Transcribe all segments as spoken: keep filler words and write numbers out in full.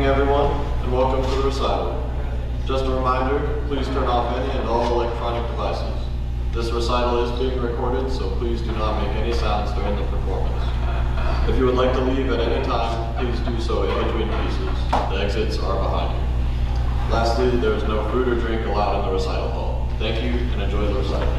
everyone, and welcome to the recital. Just a reminder, please turn off any and all electronic devices. This recital is being recorded, so please do not make any sounds during the performance. If you would like to leave at any time, please do so in between pieces. The exits are behind you. Lastly, there is no food or drink allowed in the recital hall. Thank you, and enjoy the recital.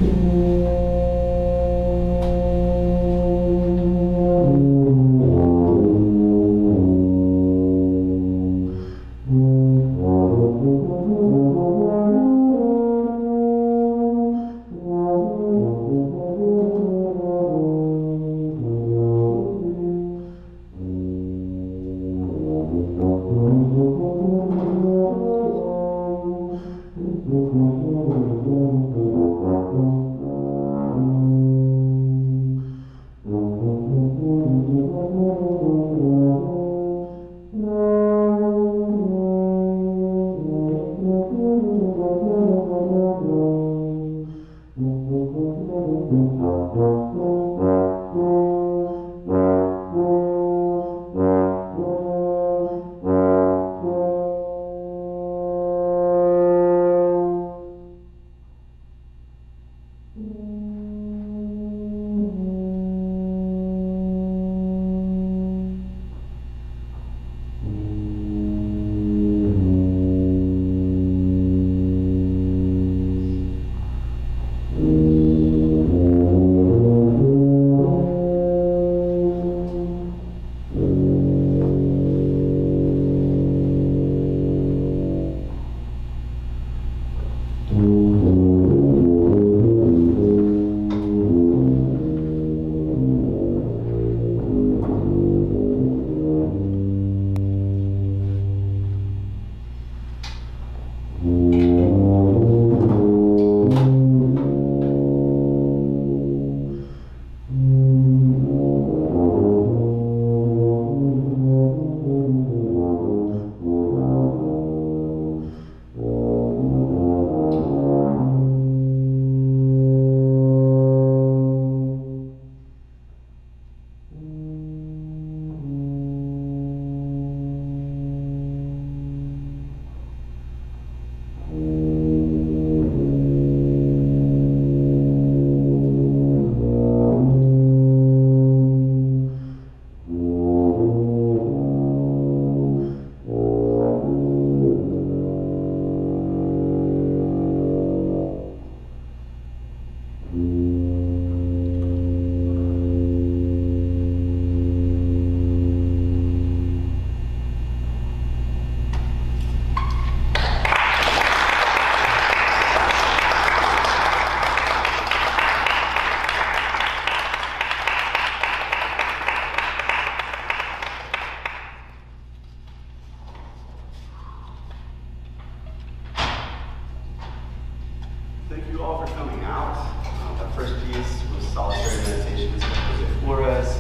Thank you all for coming out. Uh, that first piece was Solitary Meditations by Jose Flores.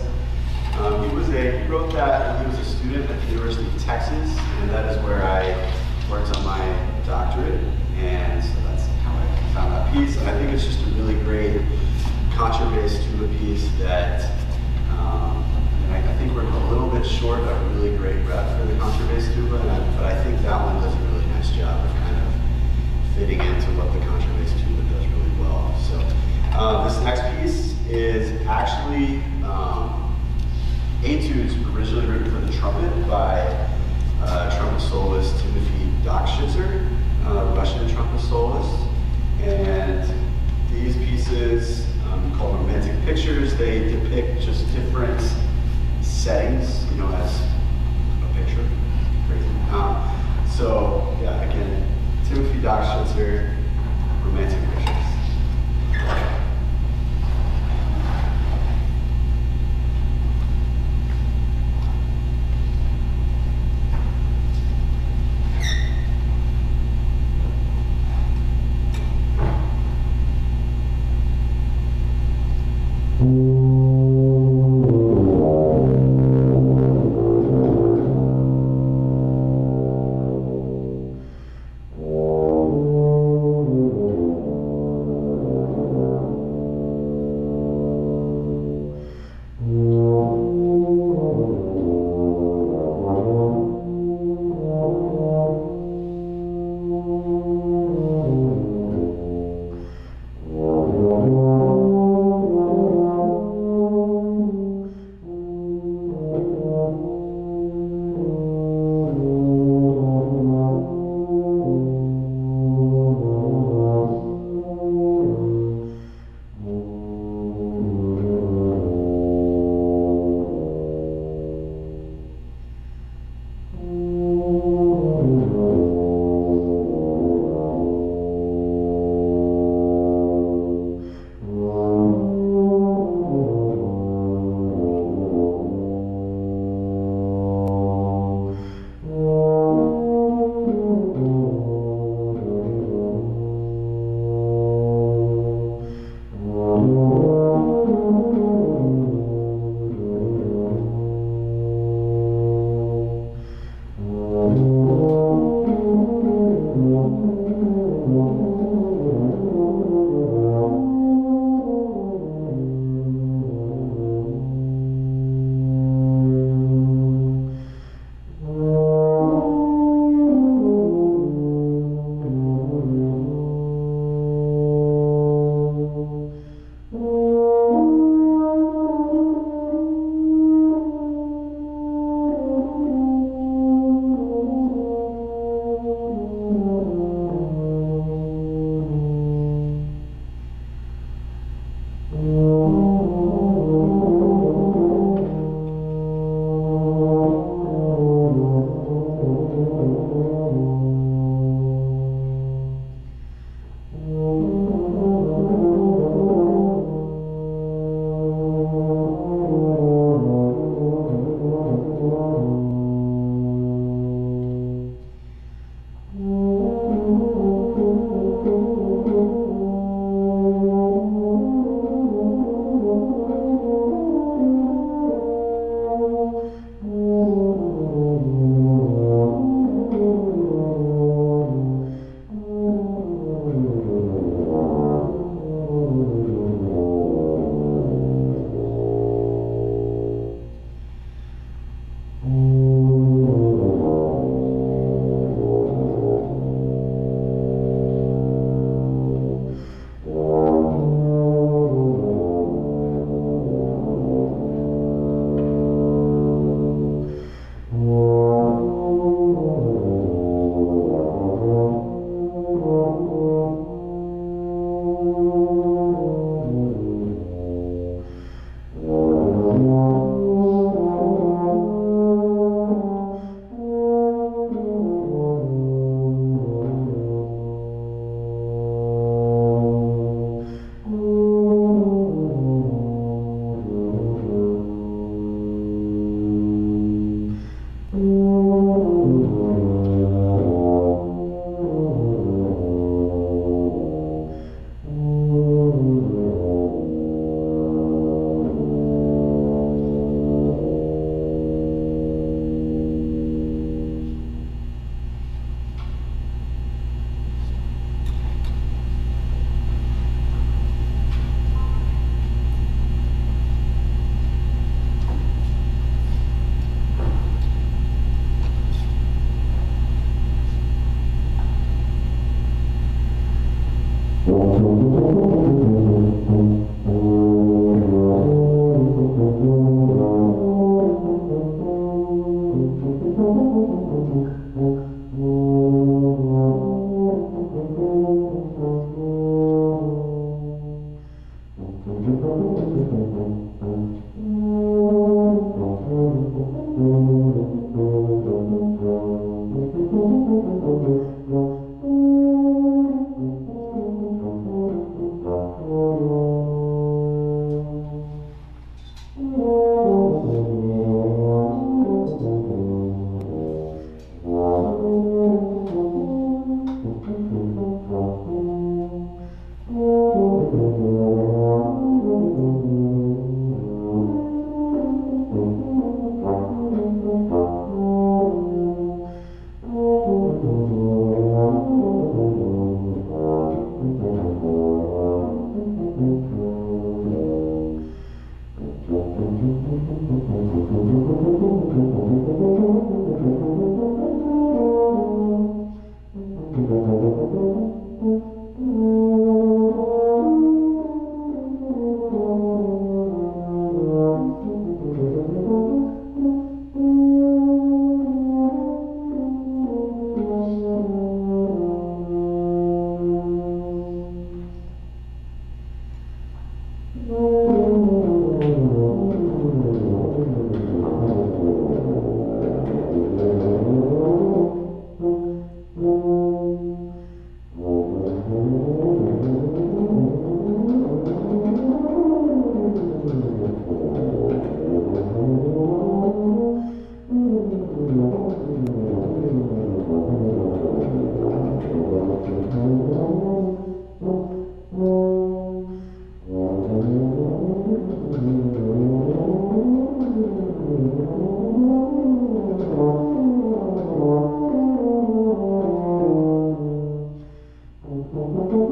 Um, he was a he wrote that when he was a student at the University of Texas, and that is where I worked on my doctorate. And so that's how I found that piece. And I think it's just a really great contra-bass tuba piece that um, and I, I think we're a little bit short of a really great rep for the contrabass tuba, and I, but I think that one does a really nice job of kind of fitting into what the contrabass tuba does really well. So uh, this next piece is actually um, etudes originally written for the trumpet by uh, trumpet soloist Timothy Dockschitzer, uh, Russian trumpet soloist. And these pieces, um, called romantic pictures, they depict just different settings, you know, as a picture. Crazy. Um, so yeah, again, Timothy Dockschitzer, romantic pictures. Thank you.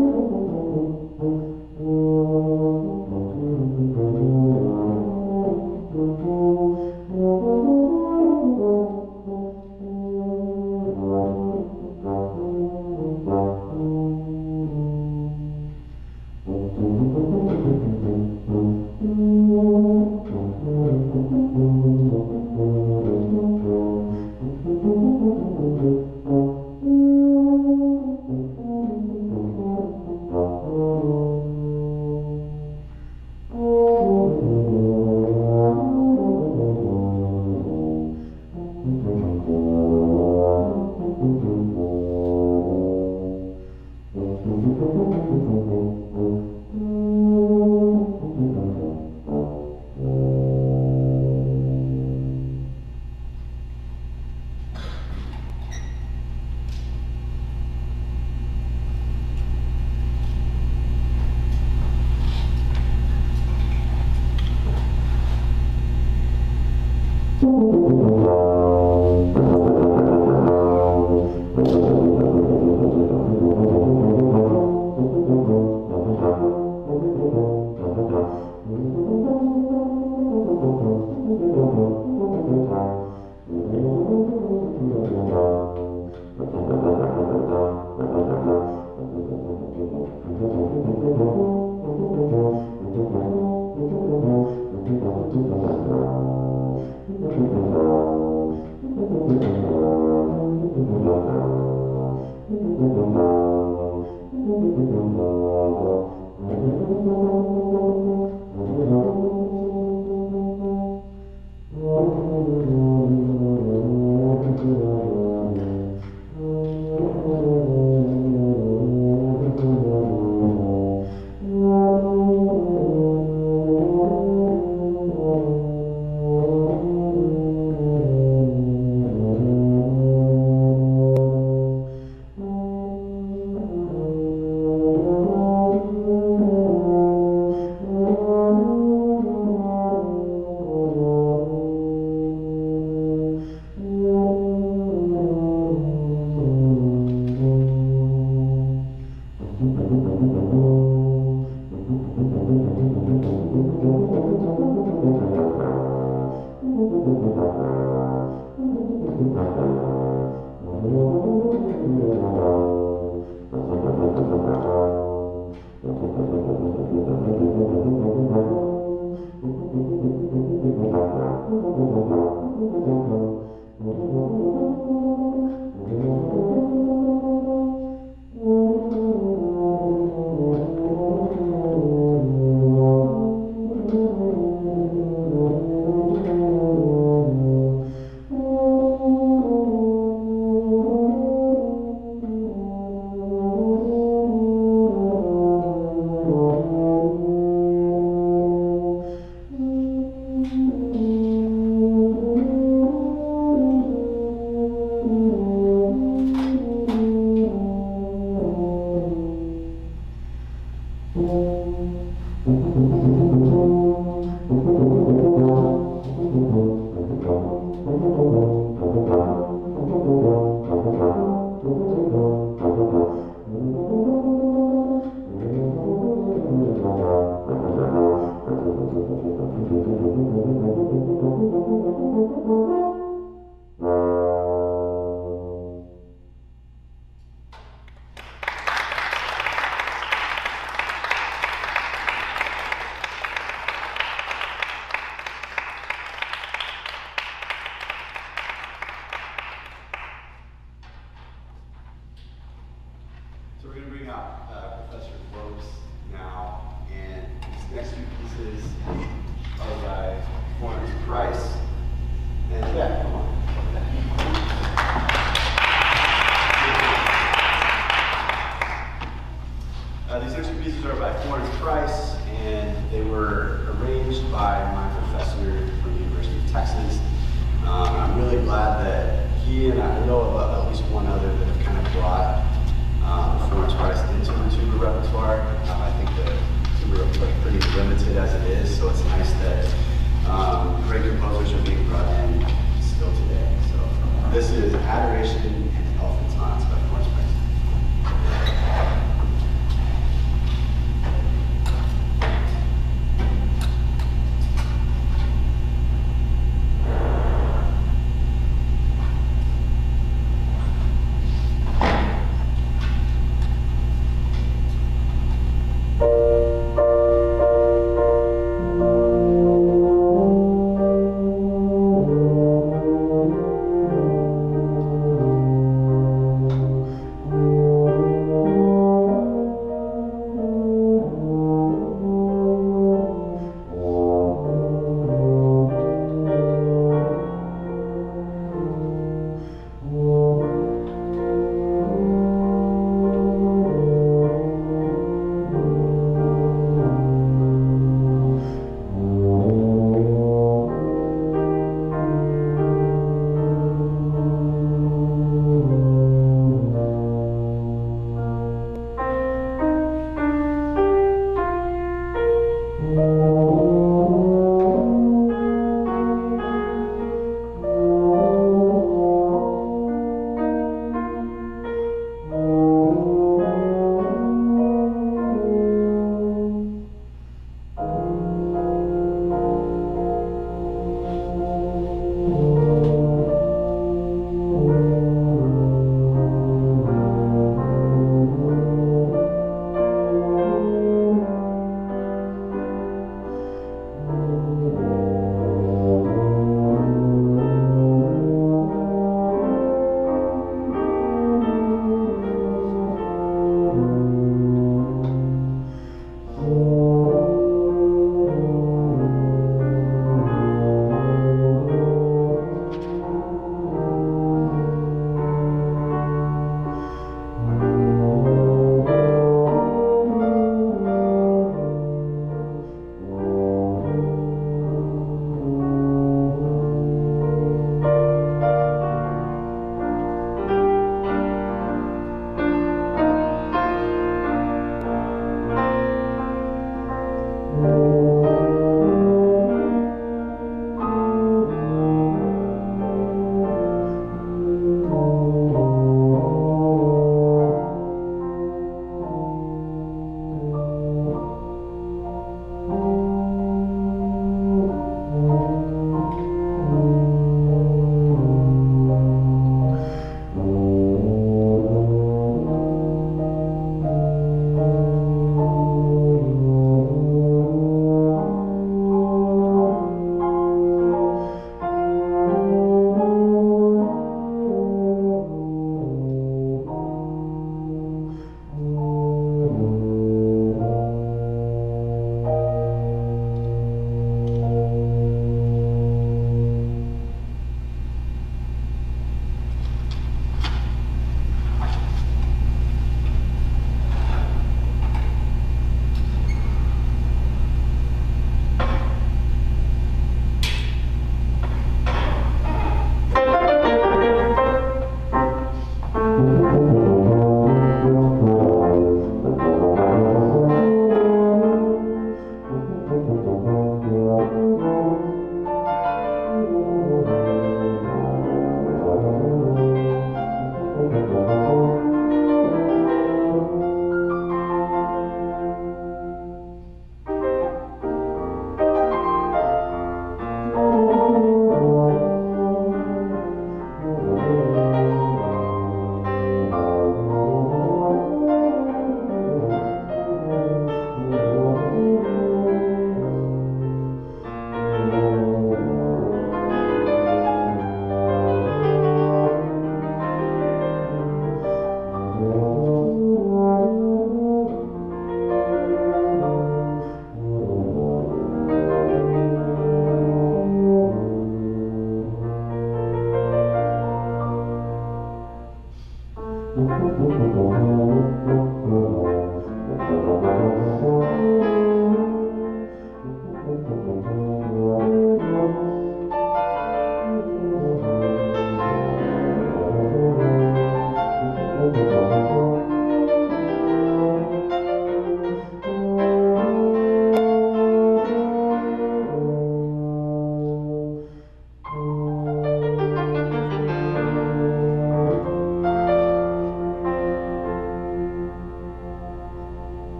So we're going to bring out uh, Professor Gross now, and these next few pieces are by Florence Price. And yeah, come on. Uh, these next few pieces are by Florence Price, and they were arranged by my professor from the University of Texas. Um, I'm really glad that he and I know of at least one other that have kind of brought Um, Florence Price into the tuba repertoire. Um, I think the tuba repertoire is pretty limited as it is, so it's nice that um, great composers are being brought in still today. So this is Adoration and Elephantines by Florence Price.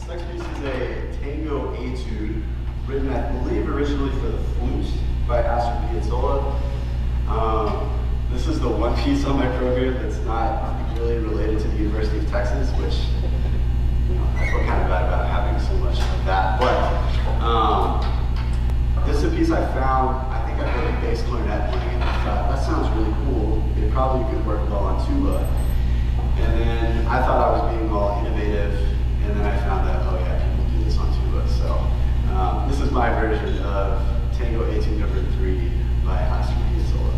next piece is a tango etude, written, I believe, originally for the flute by Astor Piazzolla. Um, this is the one piece on my program that's not really related to the University of Texas, which, you know, I feel kind of bad about having so much of that. But um, this is a piece I found. I think I heard a bass clarinet playing, and I thought that sounds really cool. It probably could work well on tuba. And then I thought I was being all innovative, and then I found that, oh yeah, people do this on tuba. So um, this is my version of Tango Etude Number Three by Astor Piazzolla.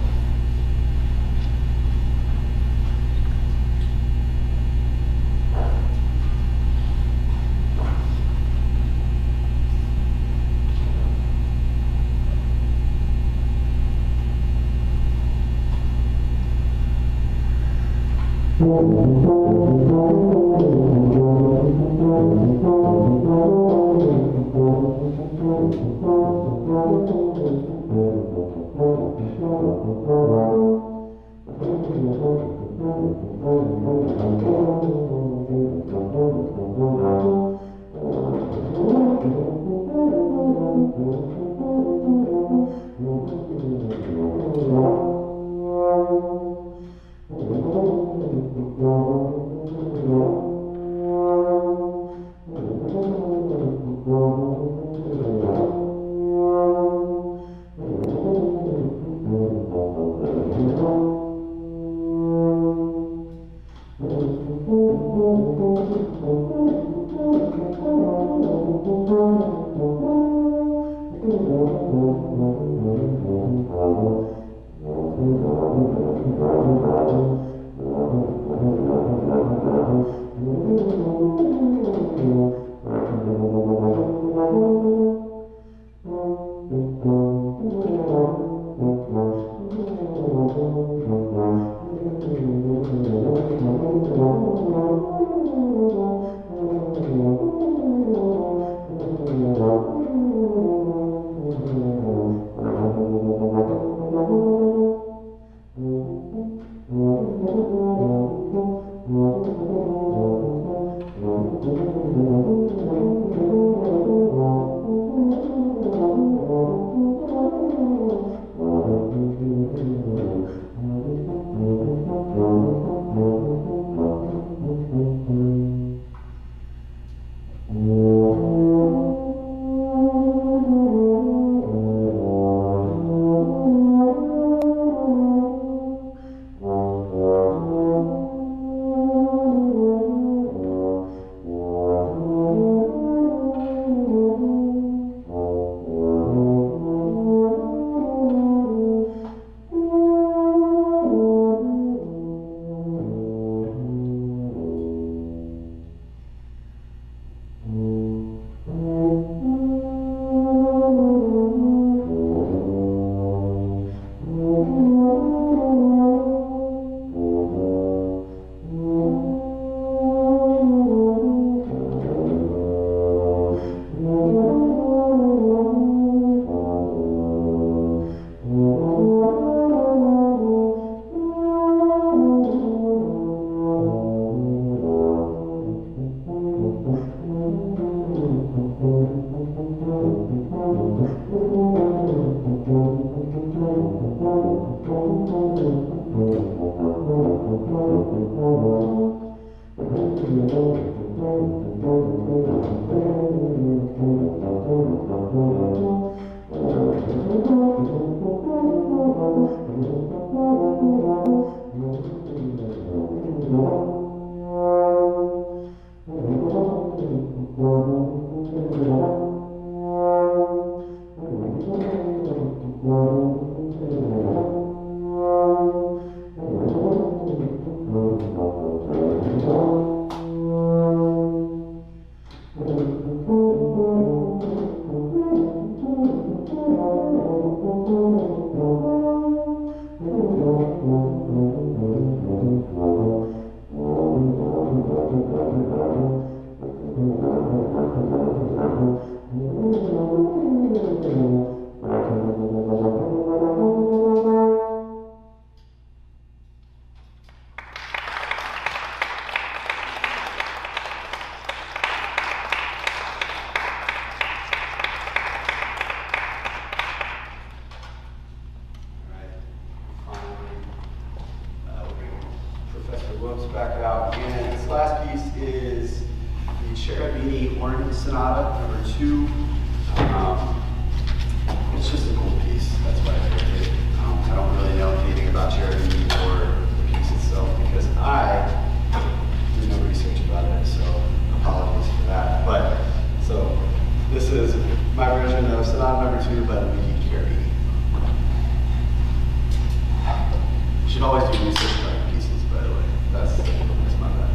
Cherubini Horn Sonata, number two. Um, it's just a cool piece. That's why I picked it. Um, I don't really know anything about Cherubini or the piece itself because I did no research about it. So apologies for that. But so this is my version of Sonata number two by Luigi Cherubini. You should always do research about your pieces, by the way. That's, that's my bad.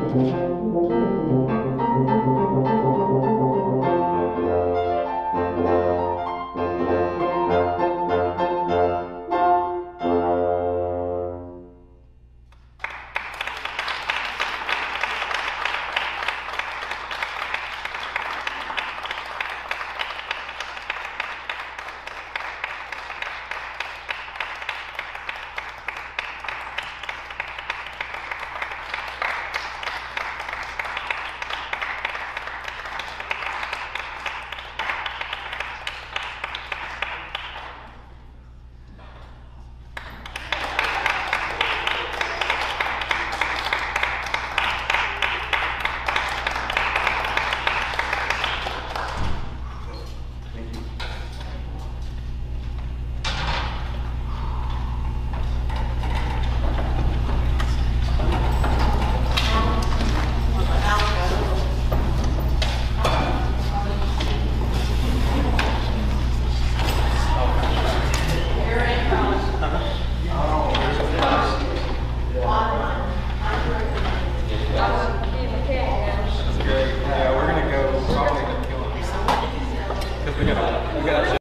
Thank you.